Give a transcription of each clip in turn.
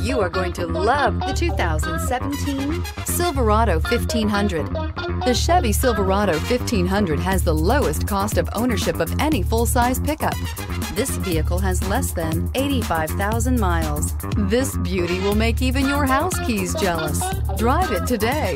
You are going to love the 2017 Silverado 1500. The Chevy Silverado 1500 has the lowest cost of ownership of any full-size pickup. This vehicle has less than 85,000 miles. This beauty will make even your house keys jealous. Drive it today.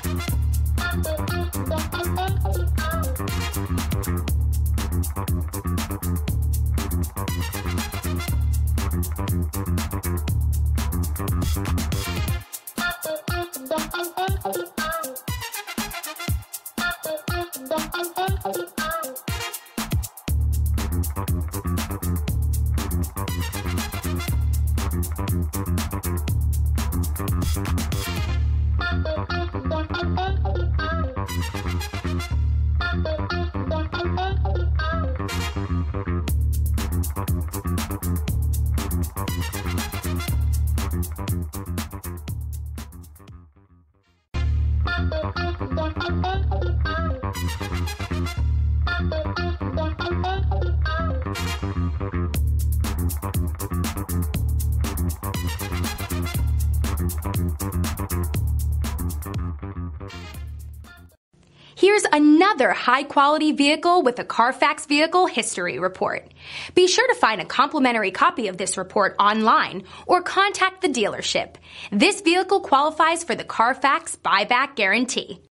Here's another high-quality vehicle with a Carfax Vehicle History Report. Be sure to find a complimentary copy of this report online or contact the dealership. This vehicle qualifies for the Carfax Buyback Guarantee.